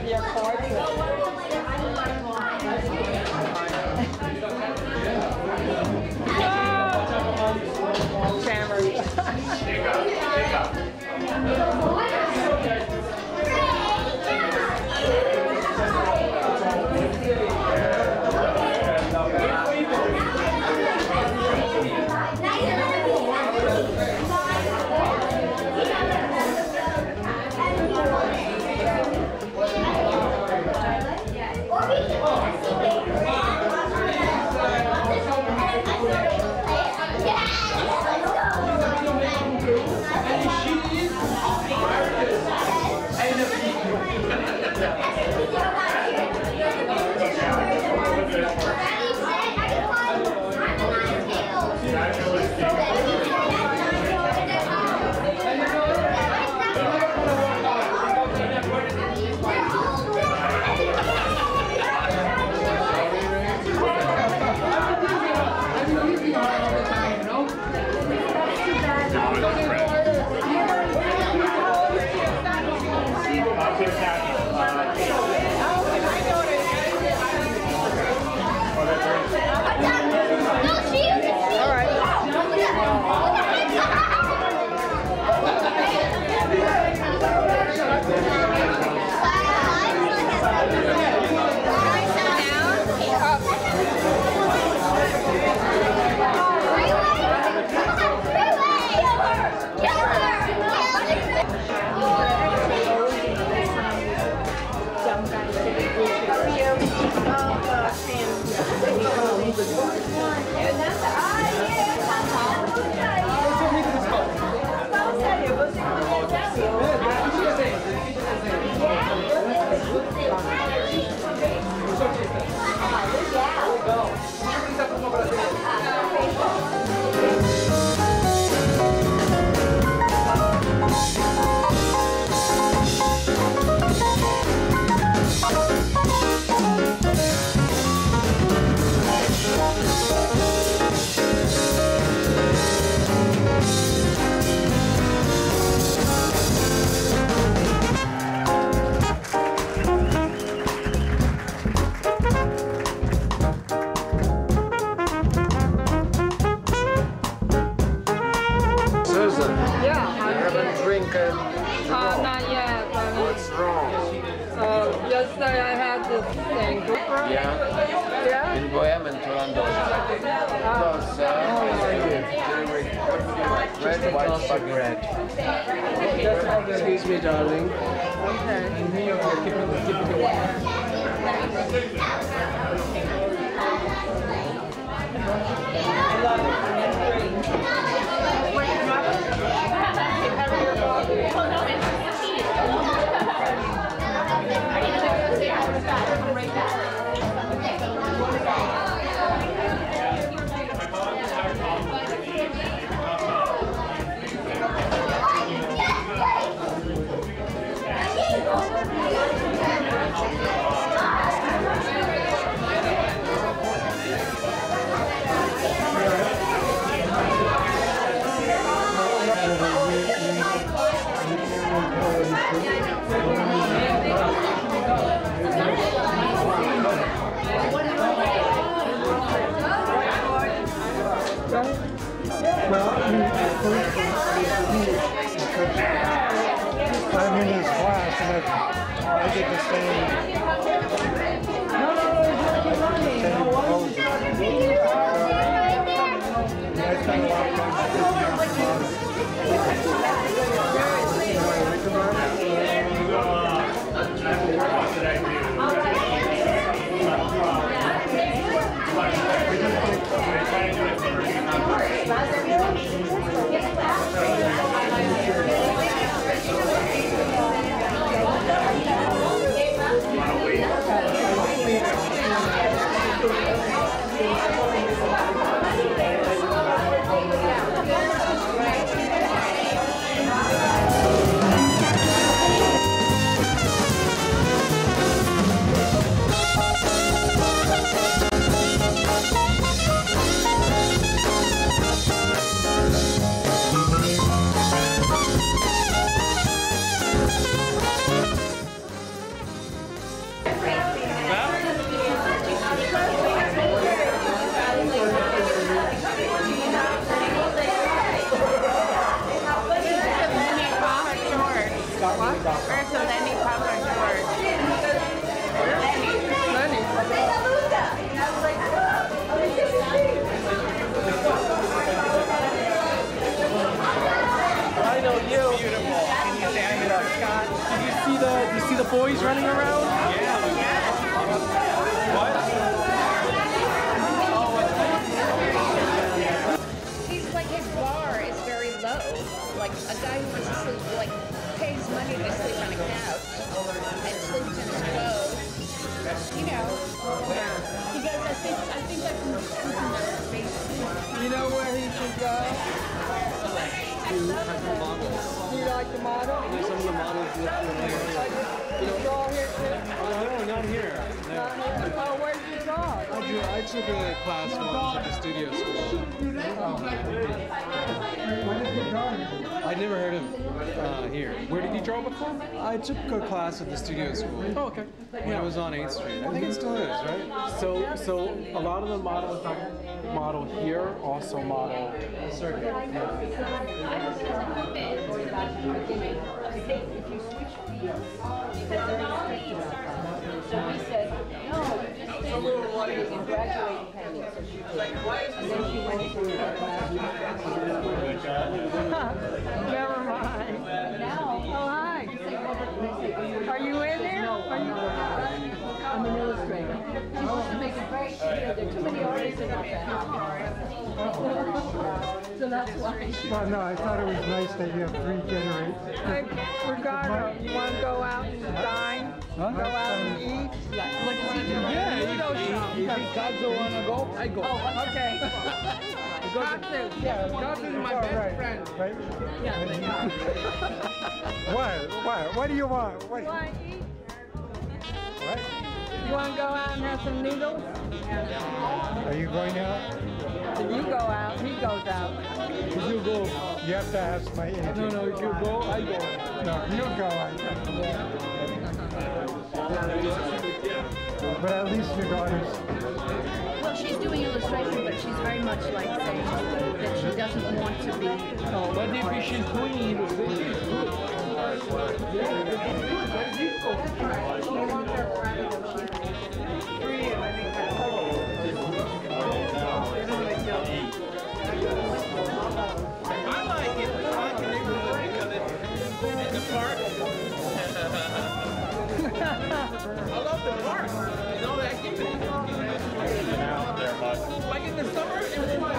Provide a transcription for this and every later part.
of your portrait. Not yet. What's wrong? Yesterday I had this thing. Yeah? In Bohème and Toronto. Red, white, but red. Excuse me, darling. Okay. I'm in his class and I get the same. boys running around? He's like, his bar is very low. Like a guy who wants to sleep, like pays money to sleep on a couch and sleeps in his clothes. You know. He goes, I think I can sleep in that space. You know where he should go? Do you like the model? Some of the models look familiar. You draw here too? Oh, no, not here. No. Not here? Oh, where did you draw? I took a class once at the studio school. I'd never heard of here. Where did you draw before? I took a class at the studio school. Oh, okay. When it was on 8th Street. I think it still is, right? So a lot of the models that model here also model circuit. Never mind. Oh, hi. Are you in there? I'm an illustrator. She wants to make it very clear there are too many artists in our family. So that's why. Well, no, I thought it was nice that you have 3 generators. Hey, Ricardo, you want to go out and dine? Go out and eat? What does he do? If Kadzo wanna go, I go. Oh, okay. Katsu. Yeah, Kadzo is my best friend. Right? What do you want? What? You want to eat? What? You want to go out and have some noodles? Are you going out? If you go out, he goes out. If you go, You have to ask my agent. no, if you go, I go. No, you go. But at least your daughter's. Well, she's doing illustration, but she's very much like saying that she doesn't want to be. But if she's doing illustration, it's good. I like it. I like the neighborhood because it's in the park. I love the park and all the activities. Like in the summer, it was more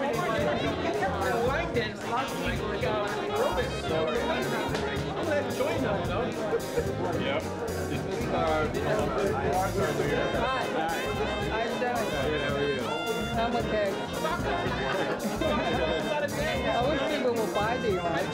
line dancing, like aerobics. I'm gonna join them, you know? Yep. Hi. I'm doing. I'm okay. I wish people would buy the art.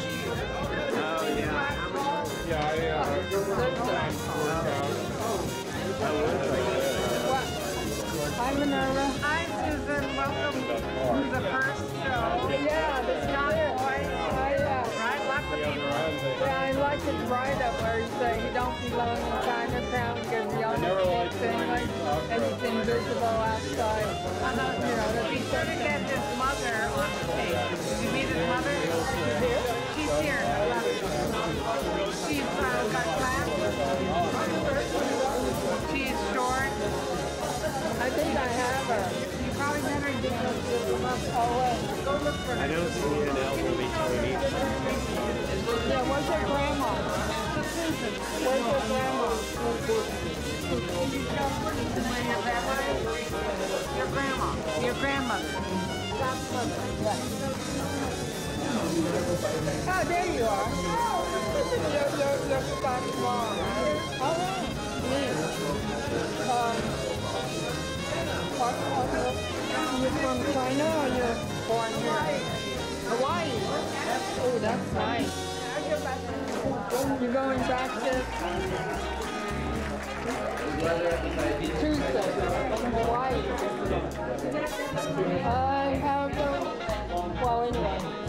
Hi, Minerva. Hi, Susan. Welcome to the first show. Yeah, the Scott Moy. Right? Lots of people. Yeah, I like his write-up where he said he don't belong in Chinatown because he only speaks English and he's invisible outside. You know, that's Be sure to get his mother on the stage. Did you meet his mother? She's here. She's got glasses. She's short. I think I have her. You probably better get Oh, go look for her. I don't see an elderly Chinese. yeah, where's your grandma? Where's your grandma? Your grandma. Your grandmother. Oh, there you are. You're Scott's mom. Oh, you're from China or you're born here? Hawaii. Oh, that's nice. You're going back to Tuesday from Hawaii. I have, well, anyway.